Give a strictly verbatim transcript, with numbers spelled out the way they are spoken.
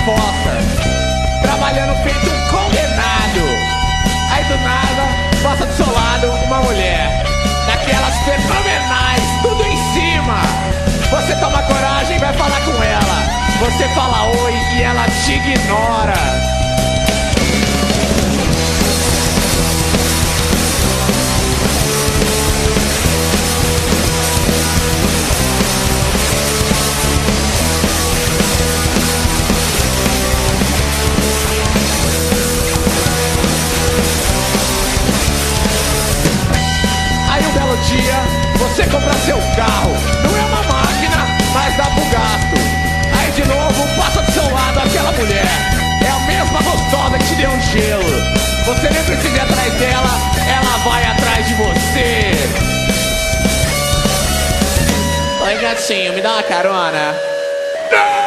fossa, trabalhando feito um condenado. Aí do nada, passa do seu lado uma mulher, daquelas fenomenais, tudo em cima. Você toma coragem e vai falar com ela. Você fala oi e ela te ignora. Dia, você compra seu carro, não é uma máquina, mas dá pro gasto. Aí de novo passa do seu lado aquela mulher, é a mesma gostosa que te deu um gelo. Você nem precisa ir atrás dela, ela vai atrás de você. Oi gatinho, me dá uma carona? Não!